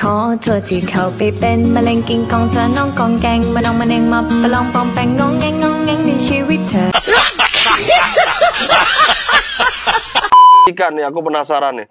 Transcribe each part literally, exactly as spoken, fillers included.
อโทษที่เขาไปเป็นมะเร็งกินกองเธอน้องกองแกงมาน้องมาเน่งมาประลองปองแปงงองแงงงองแงงในชีวิตเธอ Ikan nih, aku penasaran nih.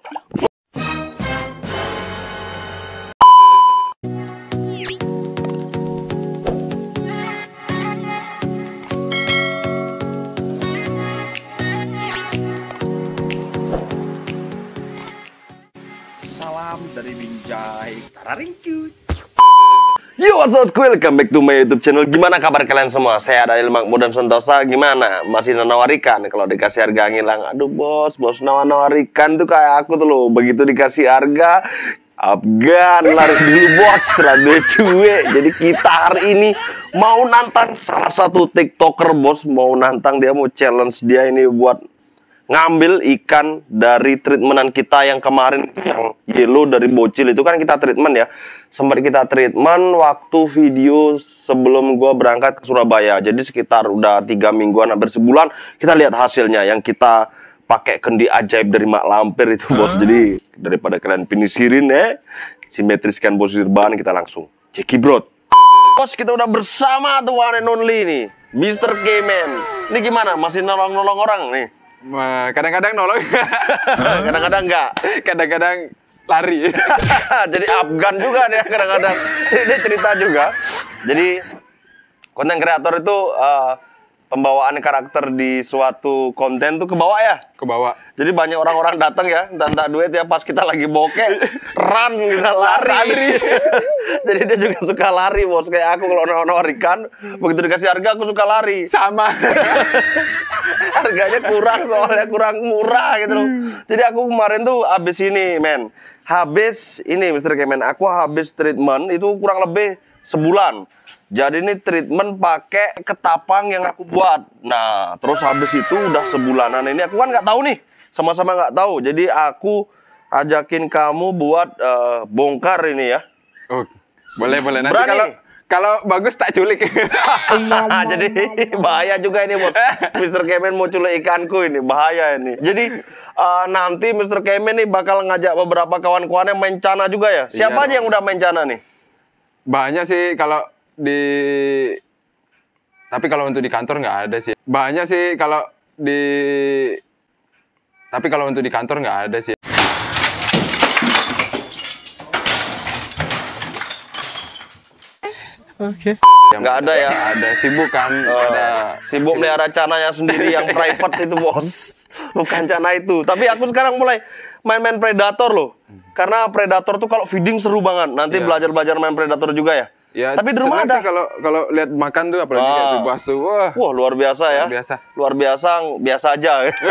Salam dari Binjai Tararingku. Yo, what's up, welcome back to my YouTube channel. Gimana kabar kalian semua? Saya Adail Makmur dan Sentosa. Gimana? Masih nawar ikan? Kalau dikasih harga ngilang. Aduh bos, bos nawar-nawar ikan tuh kayak aku tuh loh. Begitu dikasih harga, Afgan laris dulu bos, selalu cuek. Jadi kita hari ini mau nantang salah satu TikToker bos. Mau nantang, dia mau challenge dia ini buat ngambil ikan dari treatmentan kita yang kemarin, yang yellow dari bocil itu kan kita treatment ya. Sempat kita treatment waktu video sebelum gua berangkat ke Surabaya. Jadi sekitar udah tiga mingguan, hampir sebulan. Kita lihat hasilnya yang kita pakai kendi ajaib dari Mak Lampir itu bos. Jadi daripada kalian pinisirin ya, simetriskan posisi bahan, kita langsung cekibrot. Bos, kita udah bersama tuh one and only nih, Mister K-Man. Ini gimana? Masih nolong-nolong orang nih? Kadang-kadang nolong, kadang-kadang enggak, kadang-kadang lari. Jadi Afgan juga dia kadang-kadang. Dia cerita juga. Jadi konten kreator itu uh, pembawaan karakter di suatu konten tuh ke bawah ya, Ke bawah. jadi banyak orang-orang datang ya, minta duit ya, pas kita lagi bokeh, run kita lari. Jadi dia juga suka lari bos, kayak aku kalau nawar ikan, begitu dikasih harga aku suka lari. Sama. Harganya kurang, soalnya kurang murah gitu loh. Jadi aku kemarin tuh habis ini men, habis ini Mister Kemen, aku habis treatment itu kurang lebih sebulan. Jadi ini treatment pakai ketapang yang aku buat. Nah, terus habis itu udah sebulanan ini aku kan nggak tahu nih, sama-sama nggak tahu. Jadi aku ajakin kamu buat uh, bongkar ini ya. Oh, boleh boleh. Nanti Berani? kalau kalau bagus tak culik. Jadi bahaya juga ini bos. Mister Kemen mau culik ikanku ini, bahaya ini. Jadi uh, nanti Mister Kemen nih bakal ngajak beberapa kawan-kawannya main cana juga ya. Siapa Iya, aja yang udah main cana nih? Banyak sih kalau di, tapi kalau untuk di kantor nggak ada sih. Banyak sih kalau di, tapi kalau untuk di kantor nggak ada sih. Oke. Okay. Nggak ada ya? Ada, sibuk kan? Uh, ada sibuk melihara cananya sendiri yang private itu bos. Bukan cana itu. Tapi aku sekarang mulai main-main predator loh. Karena predator tuh kalau feeding seru banget. Nanti belajar-belajar main predator juga ya. Ya, tapi di rumah ada. Kalau kalau lihat makan tuh apalagi kayak itu bakso, wah. Wah, luar biasa ya. Luar biasa. Luar biasa, biasa aja.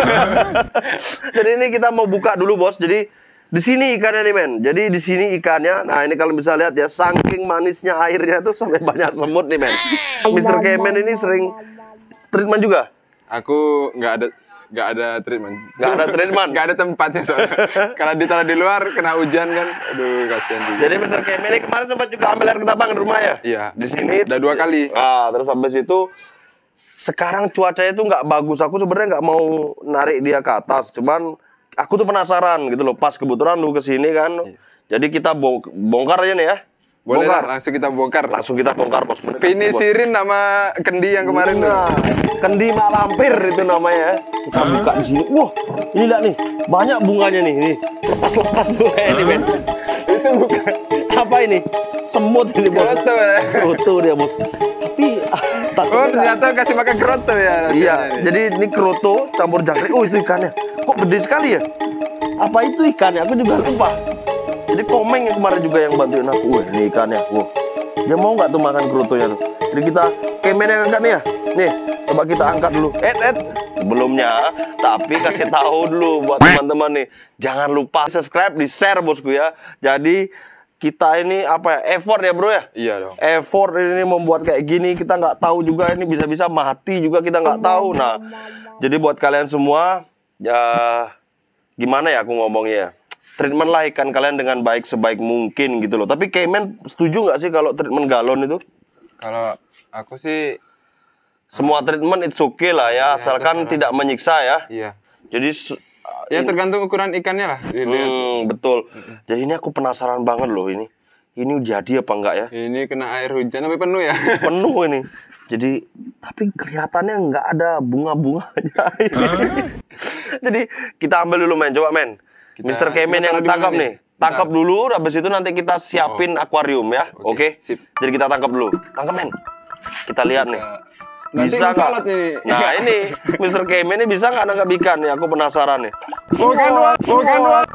Jadi ini kita mau buka dulu, Bos. Jadi di sini ikannya nih, men. Jadi di sini ikannya. Nah, ini kalian bisa lihat ya, saking manisnya airnya tuh sampai banyak semut nih, men. Mister Kemen ini sering treatment juga. Aku nggak ada nggak ada treatment. Nggak ada treatment. Nggak ada tempatnya soalnya. Kalau ditaruh di luar kena hujan kan, aduh kasihan juga. Jadi Mister Kemen ini kemarin sempat juga ambil air ketapang di rumah ya? Iya. Di sini udah dua kali. Ah, terus habis itu sekarang cuacanya itu nggak bagus. Aku sebenarnya nggak mau narik dia ke atas, cuman aku tuh penasaran gitu loh. Pas kebetulan lu kesini kan, iya. Jadi kita bongkar aja nih ya. Boleh bongkar. Lah, langsung kita bongkar. Langsung kita bongkar bos. Pinisirin nama kendi yang kemarin nah, tuh. Kendi Mak Lampir itu namanya. Kita buka di sini. Wah, ini lihat nih, banyak bunganya nih. Nih, lepas-lepas tuh ini men. Itu bukan apa ini? Semut ini bos. Kroto ya. Kroto dia bos. Tapi ah, oh ternyata kasih makan kroto ya. Iya. Ini. Jadi ini kroto campur jangkrik. Oh itu ikannya. Kok gede sekali ya? Apa itu ikannya? Aku juga lupa. Jadi Komeng yang kemarin juga yang bantuin aku. Wah ini ikannya. Wah. Dia mau nggak tuh makan krotonya tuh? Jadi kita Kemen yang angkat nih ya. Nih, coba kita angkat dulu. Eh, eh. Sebelumnya, tapi kasih tahu dulu buat teman-teman nih. Jangan lupa subscribe, di-share bosku ya. Jadi kita ini apa ya? Effort ya bro ya? Iya dong. Effort ini membuat kayak gini. Kita nggak tahu juga ini bisa-bisa mati juga kita nggak tahu. Nah, jadi buat kalian semua, ya gimana ya aku ngomongnya? Treatment lah ikan kalian dengan baik sebaik mungkin gitu loh. Tapi Kemen setuju nggak sih kalau treatment galon itu? Kalau aku sih semua treatment it's okay lah ya, ya asalkan terserah. Tidak menyiksa ya. Iya. Jadi ya tergantung ukuran ikannya lah. Hmm, betul. Jadi ini aku penasaran banget loh ini. ini jadi apa enggak ya? Ini kena air hujan sampai penuh ya? Penuh ini. Jadi, tapi kelihatannya nggak ada bunga-bunganya. Jadi, kita ambil dulu, men. Coba, men. Kita- mister Kemen kita yang taruh di tangkap mana nih. nih? Tangkap Bentar. dulu, habis itu nanti kita siapin akuarium ya. Oke? Oke, sip. Jadi kita tangkap dulu. Tangkap, men. Kita lihat nih. Nanti Bisa nggak? mencolot nih. Nah, ini mister Kemen ini bisa nggak nangkap ikan nih? Aku penasaran nih. Bukan, Wak. Bukan, Wak.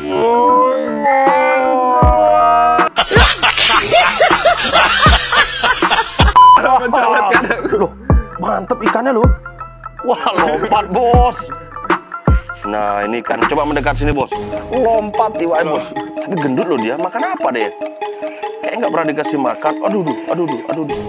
Mencolot kan? Loh, mantep ikannya loh. Wah, lompat, Bos. Nah, ini kan coba mendekat sini, Bos. Lompat tiwai, Bos. Tapi gendut loh dia. Makan apa dia? Kayak nggak pernah dikasih makan. Aduh, duh, aduh, duh, aduh, duh.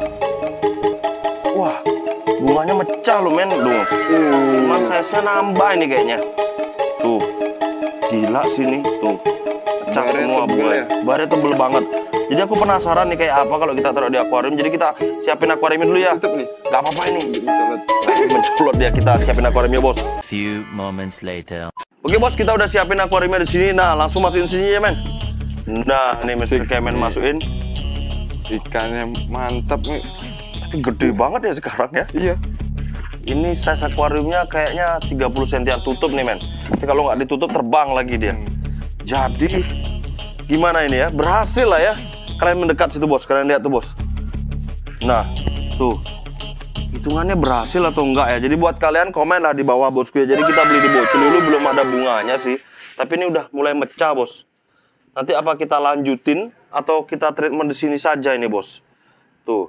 Wah, bunganya mecah loh, men. Duh. Emang size-nya nambah ini kayaknya. Tuh. Gila sini, tuh. Pecah Barnya semua tebel bunga. ya? Barnya tebel banget. Jadi aku penasaran nih kayak apa kalau kita taruh di akuarium. Jadi kita siapin akuariumnya dulu ya. Tutup nih. Gak apa-apa ini. Mencolot. Mencolot dia, kita siapin akuariumnya, Bos. Few moments later. Oke, Bos, kita udah siapin akuariumnya di sini. Nah, langsung masukin sini ya, men. Nah, nih mister Asik Kemen nih. masukin. Ikannya mantap nih. Tapi gede banget ya sekarang ya. Iya. Ini size akuariumnya kayaknya tiga puluh sentimeter tutup nih, men. Tapi kalau nggak ditutup terbang lagi dia. Jadi gimana ini ya? Berhasil lah ya. Kalian mendekat situ, Bos. Kalian lihat tuh, Bos. Nah, tuh. Hitungannya berhasil atau enggak ya? Jadi buat kalian komen lah di bawah, Bosku ya. Jadi kita beli di botol dulu, belum ada bunganya sih. Tapi ini udah mulai mecah, Bos. Nanti apa kita lanjutin atau kita treatment di sini saja ini, Bos? Tuh.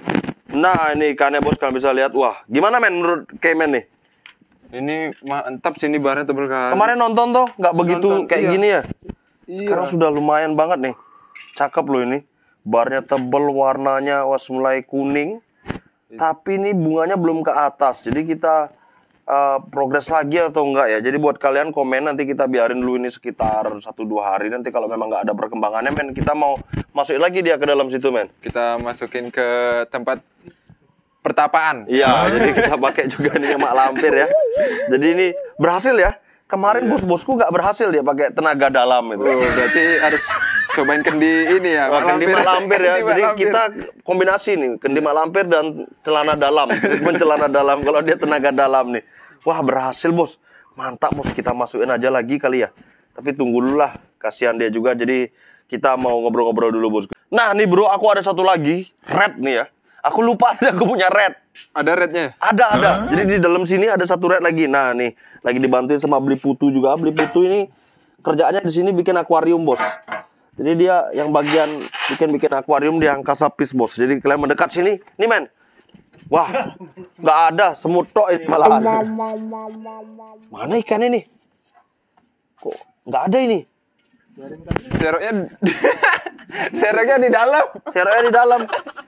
Nah, ini ikannya, Bos. Kalian bisa lihat. Wah, gimana, men, menurut Kemen nih? Ini mantap sini barnya tebel kan. Kemarin nonton tuh, nggak begitu Nonton, kayak iya. gini ya? Iya. Sekarang sudah lumayan banget nih. Cakep loh ini. Barnya tebel, warnanya was mulai kuning. Tapi ini bunganya belum ke atas. Jadi kita uh, progres lagi atau enggak ya? Jadi buat kalian komen, nanti kita biarin dulu ini sekitar satu dua hari. Nanti kalau memang nggak ada perkembangannya, men, kita mau masukin lagi dia ke dalam situ, men. Kita masukin ke tempat pertapaan. Iya, jadi kita pakai juga nih mak lampir ya. Jadi ini berhasil ya. Kemarin bos-bosku nggak berhasil dia pakai tenaga dalam itu. Oh, berarti harus cobain kendi ini ya. Wah, kendi mak lampir ya. Kendi mak Jadi lampir. kita kombinasi nih, kendi mak lampir dan celana dalam. Treatment celana dalam kalau dia tenaga dalam nih. Wah, berhasil, Bos. Mantap, Bos. Kita masukin aja lagi kali ya. Tapi tunggu dulu lah, kasihan dia juga. Jadi kita mau ngobrol-ngobrol dulu, Bos. Nah, nih bro, aku ada satu lagi, red nih ya. Aku lupa aku punya red. Ada rednya. Ada, ada. Jadi di dalam sini ada satu red lagi. Nah, nih, lagi dibantuin sama beli putu juga. Beli putu ini kerjaannya di sini bikin akuarium, Bos. Jadi dia yang bagian bikin-bikin akuarium di angkasa fish, Bos. Jadi kalian mendekat sini. Nih, men. Wah, nggak ada, semut tok ini malahan. Mana ikan ini? Kok nggak ada ini? Seroknya seroknya di dalam. Seroknya di dalam.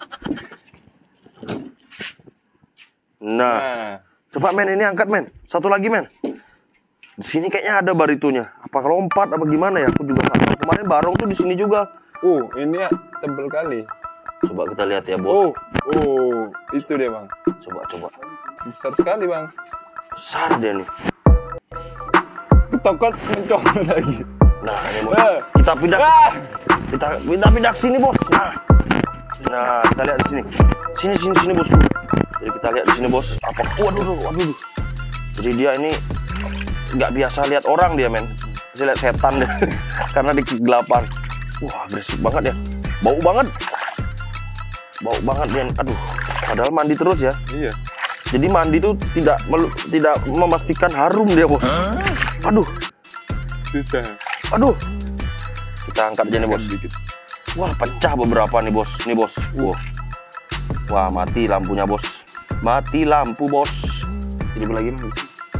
Nah, Nah, coba, men, ini angkat, men. Satu lagi, men. Di sini kayaknya ada baritunya. Apa lompat apa gimana ya? Aku juga nggak tahu. Kemarin barong tuh di sini juga. uh, ini ya tebel kali. Coba kita lihat ya, Oh, Bos. oh, itu dia, Bang. Coba, coba. Besar sekali, Bang. Besar dia nih. Ketokot mencolot lagi. Nah, ini, Bos. Eh. Kita pindah. Ah! Kita pindah pindah ke sini, Bos. Nah. Nah, kita lihat di sini. Sini, sini, sini, Bos. Jadi kita lihat di sini, Bos. Apa? Waduh, waduh, waduh. Jadi dia ini nggak biasa lihat orang dia, men. Dia lihat setan deh. Karena di kegelapan. Wah, berisik banget ya. Bau banget. Bau banget dia. Aduh. Padahal mandi terus ya. Iya. Jadi mandi tuh tidak melu- tidak memastikan harum dia, Bos. Aduh. Susah. Aduh. Kita angkat aja nih, Bos. Wah, pecah beberapa nih, Bos. Nih, Bos. Wah. Wah, mati lampunya, Bos. Mati lampu, Bos. Ini lagi, Mas.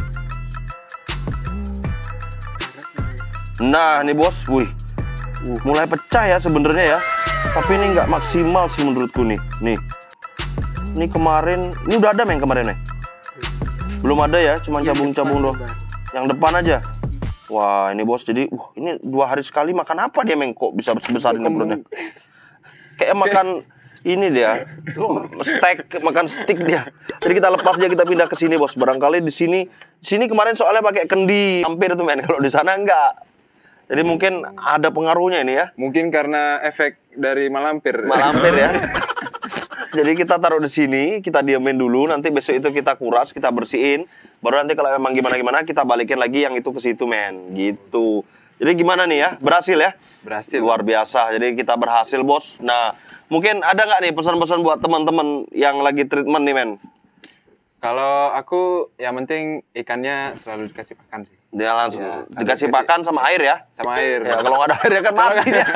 Nah, nih, Bos. Wih. Mulai pecah ya sebenarnya ya. Tapi ini nggak maksimal sih menurutku nih. Nih. Ini kemarin, ini udah ada, men, kemarin nih. Belum ada ya, cuma cabung-cabung doang. Yang depan aja. Wah, ini, Bos. Jadi, uh, ini dua hari sekali makan apa dia, men? Kok bisa sebesar ini perutnya? Kayak makan ini dia, steak, makan steak dia. Jadi kita lepas aja, kita pindah ke sini, Bos. Barangkali di sini, sini kemarin soalnya pakai kendi hampir tuh, men. Kalau di sana enggak. Jadi mungkin ada pengaruhnya ini ya. Mungkin karena efek dari malampir. Malampir ya. Jadi kita taruh di sini, kita diamin dulu, nanti besok itu kita kuras, kita bersihin, baru nanti kalau memang gimana-gimana kita balikin lagi yang itu ke situ, men. Gitu. Jadi gimana nih ya? Berhasil ya? Berhasil. Luar biasa. Jadi kita berhasil, Bos. Nah, mungkin ada nggak nih pesan-pesan buat teman-teman yang lagi treatment nih, men? Kalau aku yang penting ikannya selalu dikasih pakan sih. Dia langsung Ya, dikasih dikasih- pakan sama air ya. Sama air. Ya, kalau nggak ada air ya kan mati dia.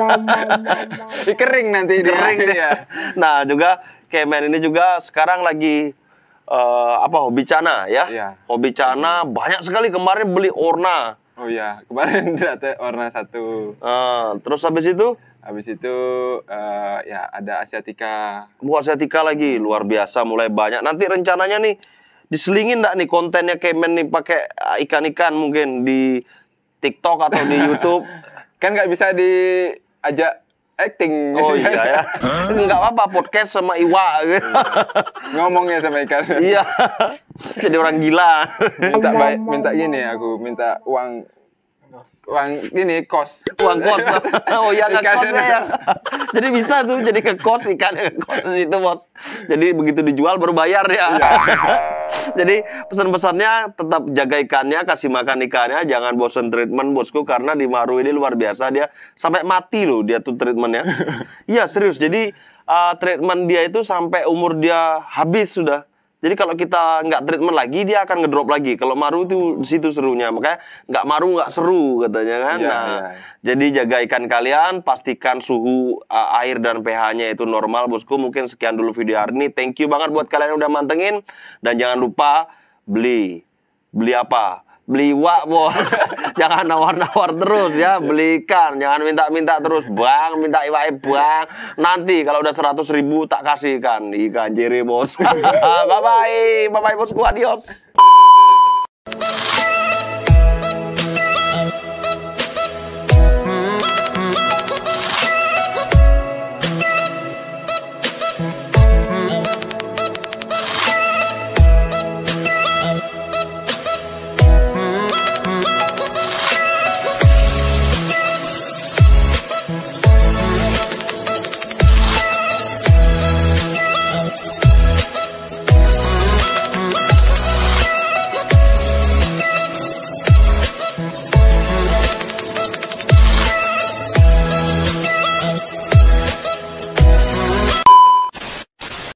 Di kering nanti dia. Kering dia. Nah, juga Kemen ini juga sekarang lagi eh, apa hobi cana ya? Iya. Hobi cana banyak sekali, kemarin beli orna. Oh iya, kemarin data warna satu. Eh, terus habis itu Habis itu eh, ya ada Asiatica. buat setika lagi, luar biasa, mulai banyak. Nanti rencananya nih diselingin nggak nih kontennya Kemen nih pakai eh, ikan-ikan mungkin di TikTok atau di YouTube. Kan nggak bisa diajak acting. Oh iya ya. Nggak apa-apa podcast sama Iwa. Ngomongnya sama ikan. Iya. Jadi orang gila. minta baik, minta gini aku, minta uang uang gini kos. Uang kos. Oh iya, nggak Ikannya. kosnya ya. Jadi bisa tuh jadi ke kos, ikannya ke kos di situ, Bos. Jadi begitu dijual baru bayar ya. Jadi pesan-pesannya tetap jaga ikannya, kasih makan ikannya, jangan bosen treatment, Bosku, karena di Maru ini luar biasa, dia sampai mati loh dia tuh treatmentnya. Iya serius. Jadi uh, treatment dia itu sampai umur dia habis sudah. Jadi kalau kita nggak treatment lagi, dia akan ngedrop lagi. Kalau Maru itu di situ serunya, makanya nggak Maru nggak seru katanya kan. Iya, Nah, iya. jadi jaga ikan kalian, pastikan suhu uh, air dan pH-nya itu normal, Bosku. Mungkin sekian dulu video hari ini. Thank you banget buat kalian yang udah mantengin, dan jangan lupa beli, beli apa? Beli wak, Bos. Jangan nawar-nawar terus ya, beli ikan. Jangan minta-minta terus, Bang, minta iwak, Bang. Nanti kalau udah seratus ribu tak kasih ikan. Ikan jere, Bos. Bye-bye. Bye-bye, Bosku. Adios.